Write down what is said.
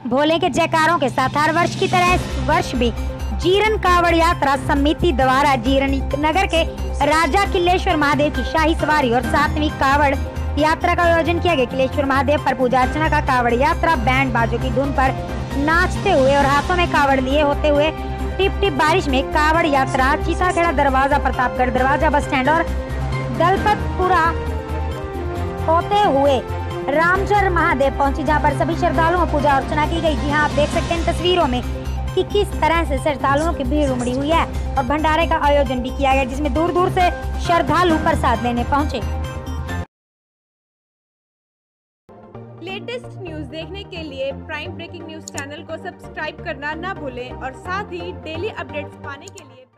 भोले के जयकारों के साथ हर वर्ष की तरह इस वर्ष भी जीरन कावड़ यात्रा समिति द्वारा जीरन नगर के राजा किलेश्वर महादेव की शाही सवारी और 7वीं कावड़ यात्रा का आयोजन किया गया। किलेश्वर महादेव पर पूजा अर्चना का कावड़ यात्रा बैंड बाजों की धुन पर नाचते हुए और हाथों में कावड़ लिए होते हुए टिप टिप बारिश में कावड़ यात्रा चीताखेड़ा दरवाजा, प्रतापगढ़ दरवाजा, बस स्टैंड और दलपतपुरा होते हुए रामचर महादेव पहुंची, जहां पर सभी श्रद्धालुओं को पूजा अर्चना की गई। जी हां, आप देख सकते हैं तस्वीरों में कि किस तरह से श्रद्धालुओं की भीड़ उमड़ी हुई है और भंडारे का आयोजन भी किया गया, जिसमें दूर दूर से श्रद्धालु प्रसाद लेने पहुंचे। लेटेस्ट न्यूज देखने के लिए प्राइम ब्रेकिंग न्यूज चैनल को सब्सक्राइब करना ना भूलें और साथ ही डेली अपडेट्स पाने के लिए